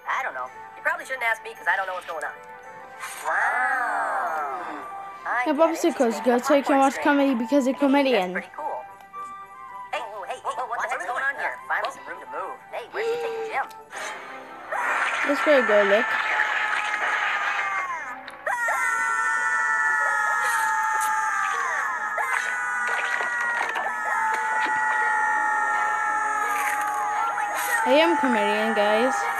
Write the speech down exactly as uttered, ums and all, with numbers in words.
I don't know. You probably shouldn't ask me because I don't know what's going on. Wow. I Yeah, get it. popsicles. She's Go making a take and popcorn watch string. comedy because a Hey, comedian. that's pretty cool. Hey, whoa, hey, whoa, whoa, what the heck's going on here? Finally some room to move. Hey, where's she taking Jim? Let's go, go, Lick. I am comedian, guys.